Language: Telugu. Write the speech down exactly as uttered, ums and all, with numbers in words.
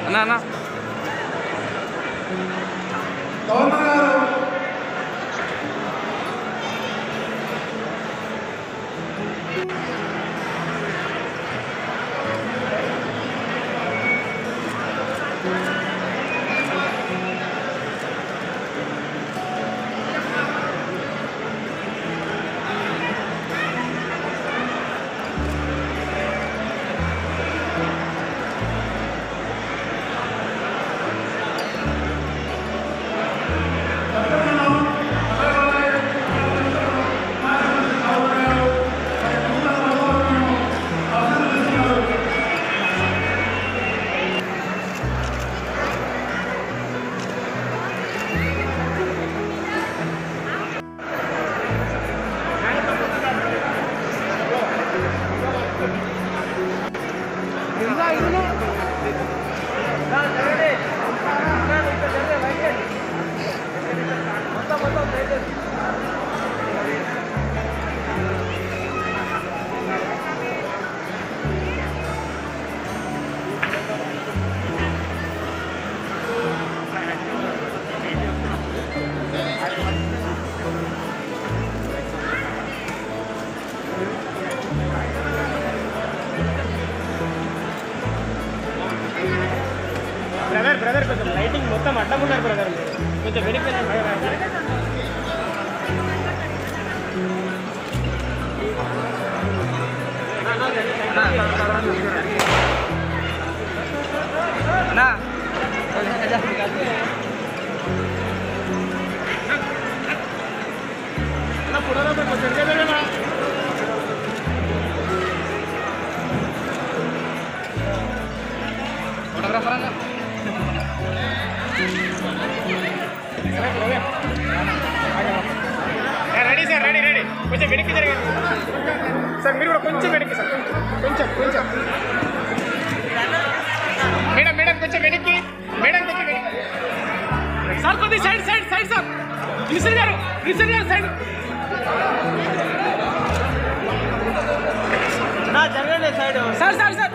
అన్నా అన్నా బ్రదర్ బ్రదర్ కొంచెం లైటింగ్ మొత్తం అడ్డం ఉన్నారు బ్రదర్ కొంచెం వెనక్కి పురాణం కొంచెం ఫోటోగ్రాఫర్ అన్న రెడీ సార్ రెడీ రెడీ కొంచెం వెనక్కి జరగండి సార్ మీరు కూడా కొంచెం వెనక్కి సార్ కొంచెం కొంచెం మేడం మేడం కొంచెం వెనక్కి మేడం కొంచెం వెనక్కి సార్ కొద్దిగా side side side sir minister గారు మినిస్టర్ గారు సైడ్ జరగండి సైడ్ సార్ సార్ సార్